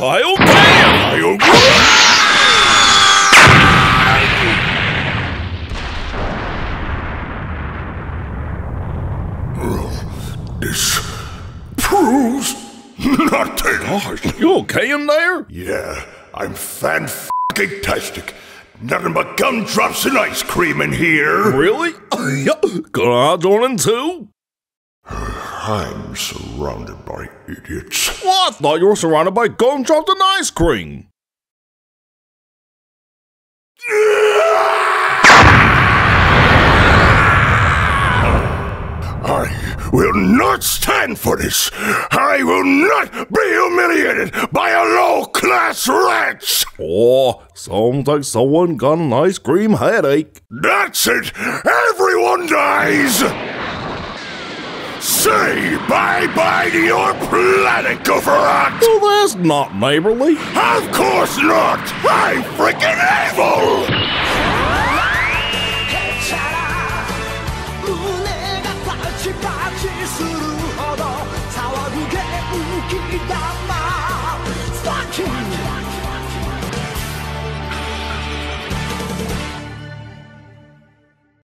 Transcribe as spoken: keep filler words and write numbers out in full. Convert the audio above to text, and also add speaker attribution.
Speaker 1: Kaioken!
Speaker 2: This proves nothing.
Speaker 1: Gosh, you okay in there?
Speaker 2: Yeah, I'm fan-f***ing-tastic. Nothing but gumdrops and ice cream in here.
Speaker 1: Really? Yeah. Can I join in too?
Speaker 2: I'm surrounded by idiots.
Speaker 1: Well, I thought you were surrounded by gumdrops and ice cream.
Speaker 2: I will not stand for this. I will not be humiliated by a low-class wretch.
Speaker 1: Oh, sounds like someone got an ice cream headache.
Speaker 2: That's it. Everyone dies. Say bye-bye to your planet, Gooferot.
Speaker 1: Well, that's not neighborly.
Speaker 2: Of course not. I'm freaking evil. Fucking